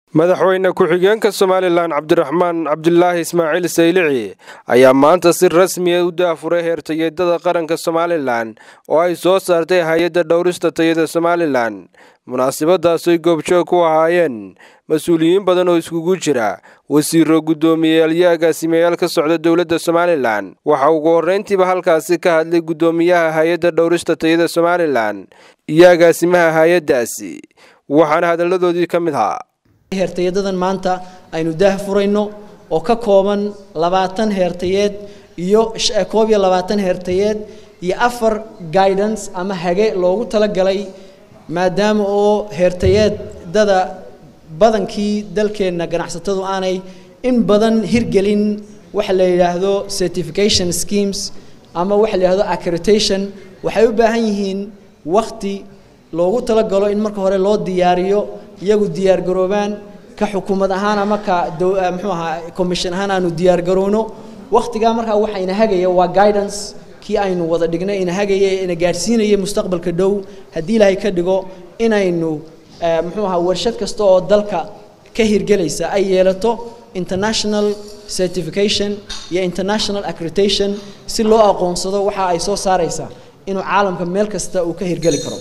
madaxweyne ku-xigeenka Somaliland Cabdiraxmaan Cabdullaahi Ismaaciil Saylici ayaa maanta si rasmi ah u daafuray heertayada qaranka Somaliland oo ay soo saartay hay'adda dhowrista tayada Somaliland. Munaasabadaas ay goobjoog ku ahaayeen mas'uuliyiin badan oo iskugu jira wasiirro, guddoomiyeyaal iyo agaasimayaal ka socda dowladda Somaliland. Waxa ugu horreyntiiba halkaasi ka hadlay guddoomiyaha hay'adda dhowrista tayada Somaliland iyo agaasimaha hay'addaasi, waxaana hadalladoodii ka mid ahaa heertayadadan maanta aynu daahfurayno oo ka kooban 20 heertayeed iyo 21 heertayeed iyo 4 guidance ama hage loogu talagalay maadaama oo heertayadada badankii dalkeena ganacsatadu aanay in badan hirgelin waxa la yiraahdo certification schemes ama waxa la yiraahdo accreditation. waxay u baahan yihiin waqti loogu talagalo in marka hore loo diyaariyo iyagu diyaar garoobaan ka xukuumad ahaan ama ka commission ahaan aanu diyaar garoono. waqtiga marka waxayna hagaya waa guidance kii aynu wada dhignay in hagaya in gaarsiinaya mustaqbalka dhow hadii ilaahay ka dhigo inaynu warshad kasta oo dalka ka hirgelaysa ay yeelato international certification iyo international accreditation si loo aqoonsado waxa ay soo saaraysa inuu caalamka meel kasta uu ka hirgeli karo.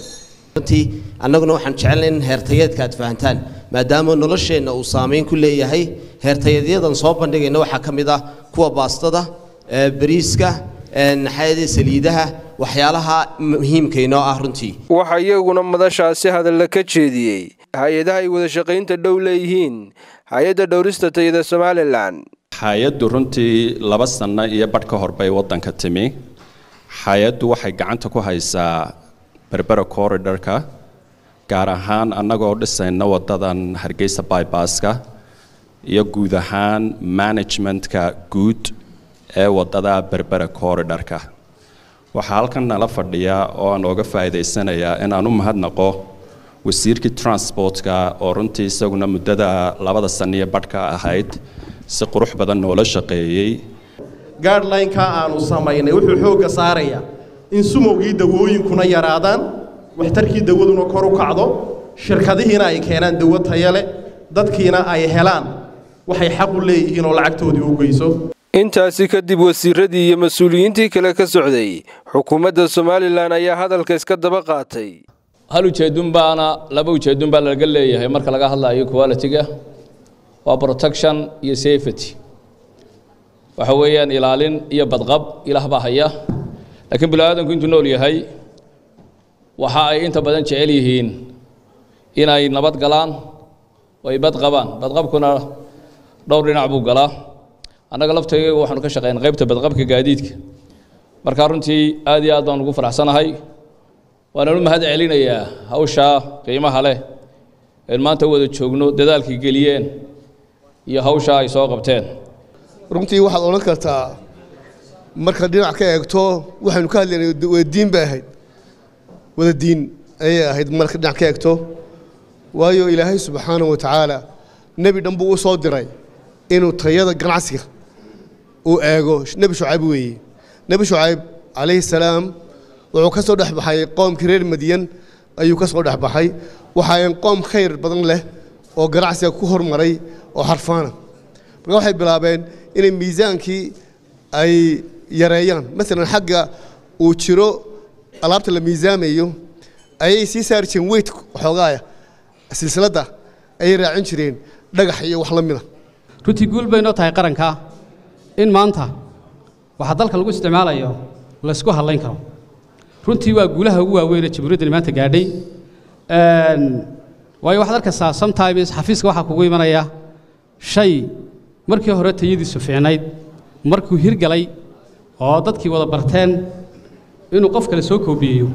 annaguna waxaan jecelahay in heertayeedka aad fahantaan maadaama nolosheena uu saameyn ku leeyahay. heertayeedyadan soo bandhigayna waxa kamid ah kuwa baastada, bariiska, naxayada saliidaha, waxyaalaha muhiimka ah runtii. waxa iyaguna madashaasi hadal ka jeediyay hay'adaha ay wada shaqaynta dhow leeyihiin hay'adda dhowrista tayada Somaliland. hay'addu runtii 2 sano iyo badh ka hor bay wadanka timi. hay'addu waxay gacanta ku haysaa berbera corridor-ka, gaar ahaan annagoo dhisayna wadadan Hargeysa bypass-ka iyo guud ahaan management-ka guud ee wadada berbera corridor-ka. waxaa halkan nala fadhiya oo aan uga faa'iideysanayaa in aan u mahadnaqo wasiirkii transport-ka oo runtii isaguna muddada 2 sano iyo badhka ahayd si qurux badan noola shaqeeyay. guideline-ka aanu samaynay wuxuu xoogga saarayaa in sumowgii dawooyinkuna yaraadaan, waxtarkii dawaduna kor u kacdo, shirkadihiina ay keenaan dawo tayo leh, dadkiina ay helaan waxay xaq u leeyihiin oo lacagtoodii u geyso. intaasi kadib wasiiradii iyo mas'uuliyiintii kale ka socday xukuumadda Somaliland ayaa hadalka iska daba qaatay. hal ujeedun baana laba ujeedun baa laga leeyahay marka laga hadlayo quality-ga waa protection iyo safety. waxa weeyaan ilaalin iyo badqab ilaah baa haya, laakiin bilaadanku intuu nool yahay waxa ay inta badan jecel yihiin inay nabad galaan oo ay badqabaan. badqabkuna dhowr dhinac buu galaa. annaga laftayga waxaanu ka shaqeynaa qaybta badqabka gaadiidka. marka runtii aad iyo aad baan ugu faraxsanahay, waana u mahad celinayaa hawsha qiimaha leh ee maanta wada joogno dadaalkii geliyeen iyo hawsha ay soo qabteen. runtii waxaad oran kartaa marka dhinac ka eegto waxaanu ka hadlaynay diin bay ahayd, wada diin ayay ahayd marka dhinac ka eegto. waayo ilaahay subxaanahu wa tacaala nebi dhan buu u soo diray inuu tayada ganacsiga uu eego. nebi shucayb weeye. nebi shucayb calayhi salaam wuxuu ka soo dhex baxay qoomkii reer Madyan ayuu ka soo dhex baxay. waxaa qoom khayr badan leh oo ganacsiga ku hormaray oo xarfaana. marka waxay bilaabeen inay miisaankii ay yareeyaan. masalan xagga uu jiro alaabta la miisaamayo ayay sii saari jireen weight xoogaaya, silsiladda ayay raacin jireen dhagax iyo wax la mid ah. runtii guul bay noo tahay qaranka in maanta waxa dalka lagu isticmaalayo la isku halayn karo. runtii waa guulaha ugu waaweyn ee jamhuuriyadda maanta gaadhay. waayo waxaad arkaysaa sometimes xafiiska waxa kugu imanaya shay markii hore tayadiisu fiicnayd, markuu hirgalay oo dadkii wada barteen inuu qof kale soo koobiyeeyo.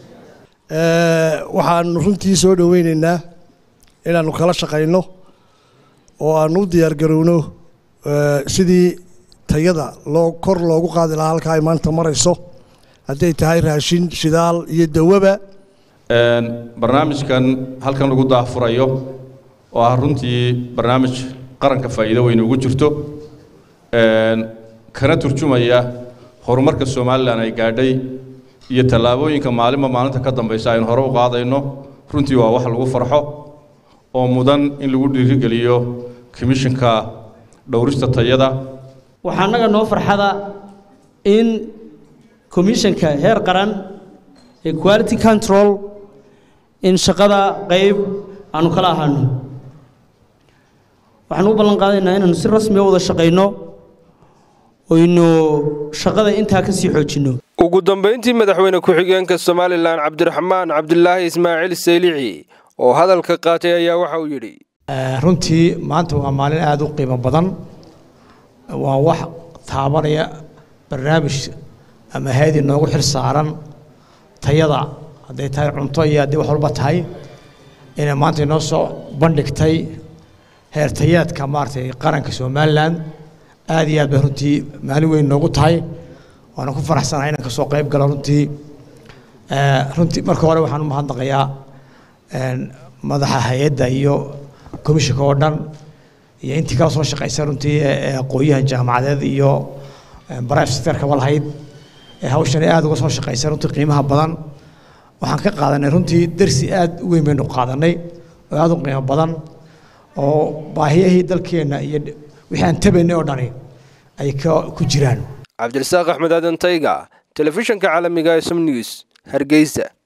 waxaan runtii soo dhaweynaynaa inaanu kala shaqayno oo aanu u diyaar garowno sidii tayada kor loogu qaadi lahaa halka ay maanta marayso, hadday tahay raashin, shidaal iyo dawaba. barnaamijkan halkan lagu daafurayo oo ah runtii barnaamij qaranka faa'iido weyn ugu jirto, kana turjumaya horumarka Somaliland ay gaadhay iyo tallaabooyinka maalinta ka dambaysa aynu hore u qaadayno. runtii waa wax lagu farxo oo mudan in lagu dhiirigeliyo commissionka dhowrista tayada waxaa naga noo farxada in commissionka heer qaran ee quality control in shaqada qayb aanu kala ahaano waxaan u ballan qaadaynaa inaanu si rasmi ah wada shaqeyno oo inuu shaqada intaa ka sii xoojino ugu dambeyntii madaxweyne ku-xigeenka Soomaaliland Cabdiraxmaan Cabdullaahi Ismaaciil Saylici oo hadalka qaatay ayaa waxa uu yiri runtii maanta waa maalin aad u qiimo badan waa wax taabanaya barnaamij ama hay'ad noogu xil saaran tayada haday tahay cunto iyo haddii wax walba tahay inay maanta inoo soo bandhigtay heertayaadka maartay qaranka Soomaaliland aad iyo aad bay runtii maalin weyn noogu tahay waana ku faraxsanahay inaan ka soo qayb galo runtii marka hore waxaan u mahadnaqayaa madaxa hay'adda iyo komishanka oo dhan iyo intii kala soo shaqeysay runtii aqoonyahan jaamacadeed iyo private sector-ka walahayd hawshan aad uga soo shaqeysay runtii qiimaha badan waxaan ka qaadanay runtii darsi aad u weyn baynu qaadanay oo aad u qiimo badan oo baahiyahii dalkeena iyo wixii aan tabaynay oo dhani ay ku jiraan Cabdirasaaq Axmed Aadan Tayga telefishinka caalamiga ee Som News Hargeysa